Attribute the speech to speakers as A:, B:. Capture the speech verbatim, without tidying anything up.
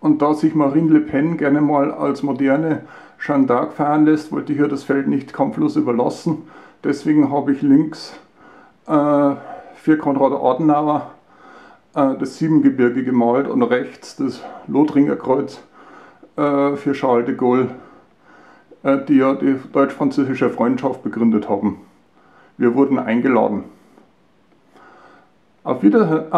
A: Und da sich Marine Le Pen gerne mal als moderne Jeanne d'Arc feiern lässt, wollte ich ihr das Feld nicht kampflos überlassen. Deswegen habe ich links äh, für Konrad Adenauer äh, das Siebengebirge gemalt und rechts das Lothringer Kreuz äh, für Charles de Gaulle, äh, die ja die deutsch-französische Freundschaft begründet haben. Wir wurden eingeladen. Auf Wiederhören.